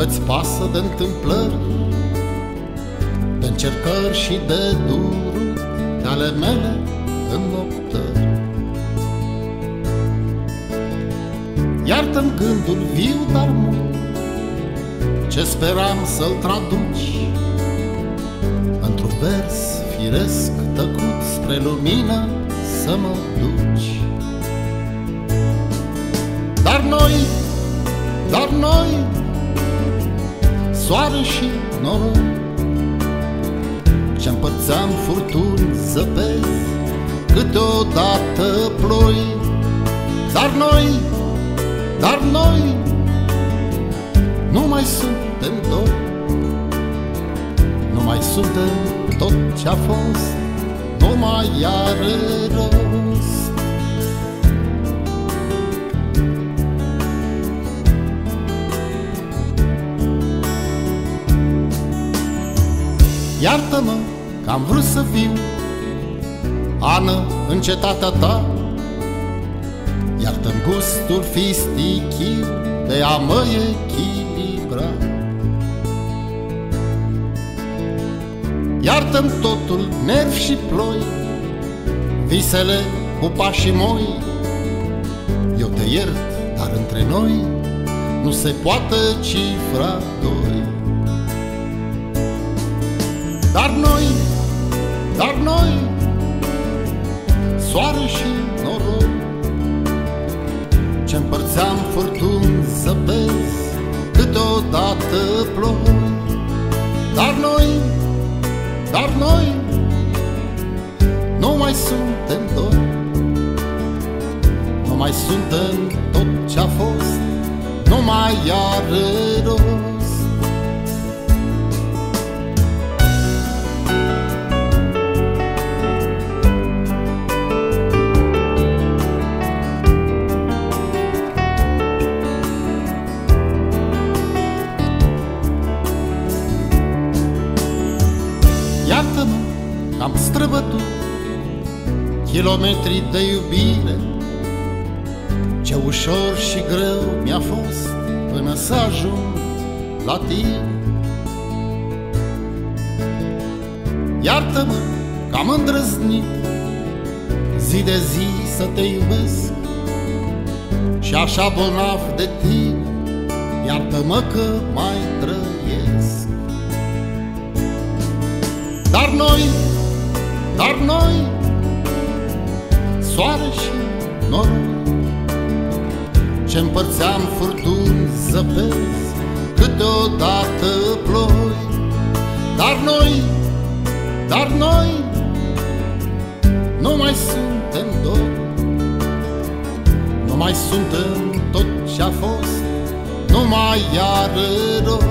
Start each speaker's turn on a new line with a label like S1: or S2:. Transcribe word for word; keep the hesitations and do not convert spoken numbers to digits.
S1: că-ți pasă de întâmplări, de încercări și de dururi, de ale mele înnoptări. Iartă-mi gândul viu, dar mult, ce speram să-l traduci într-un vers firesc tăcut, spre lumină să mă duci. Dar noi, dar noi, soare și noroi, ce-mpărțeam furtuni, zăpezi, câteodată ploi. Dar noi, dar noi, nu mai suntem doi, nu mai suntem tot ce-a fost, nu mai are rost. Iartă-mă că am vrut să fiu Ană în cetatea ta, iartă-mi gustul fistichiu de a mă echilibra. Iartă-mi totul, nervi și ploi, visele cu pașii moi. Eu te iert, dar între noi nu se poate cifra doi. Dar noi, dar noi, soare și noroi, ce-mpărțeam furtuni, zăpezi, câteodată ploi. Dar noi, dar noi, nu mai suntem doi, nu mai suntem tot ce-a fost, nu mai are rost. Iartă-mă că am străbătut kilometri de iubire, ce ușor și greu mi-a fost până să ajung la tine. Iartă-mă că am îndrăznit zi de zi să te iubesc și așa bolnav de tine, iartă-mă că mai trăiesc. Dar noi, dar noi, soare și noroi, ce-mpărțeam furtuni, zăpezi, câteodată ploi. Dar noi, dar noi, nu mai suntem doi, nu mai suntem tot ce-a fost, nu mai are rost.